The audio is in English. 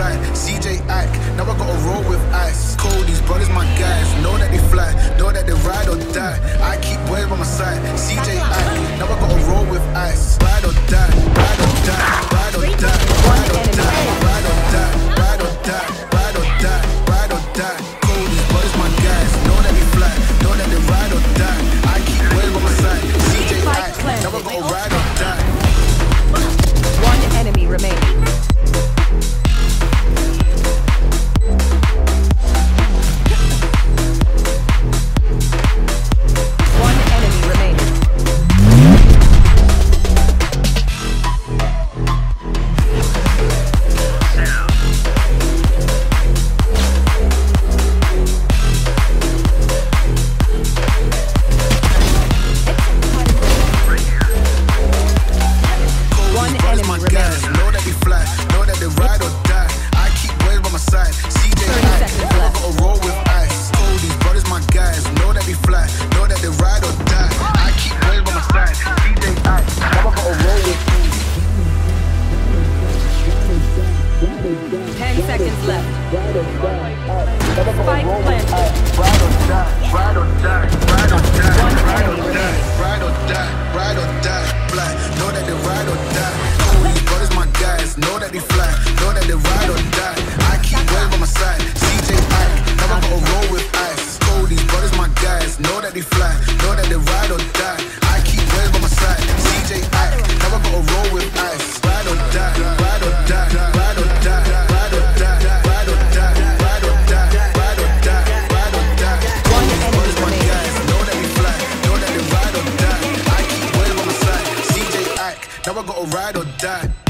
side. CJ Ack, now I gotta roll with ice. Cold, these brothers my guys. Know that they fly, know that they ride or die. I keep boys by my side. CJ Ack, now I gotta roll with ice. Ride or die, ride or die, ride or die, ride or die, ride or die, ride or die, ride or die, ride or die. Cold, these brothers my guys. Know that they fly, know that they ride or die. I keep boys by my side. CJ Ack, now I gotta ride or die. One enemy remaining. Now I gotta ride or die.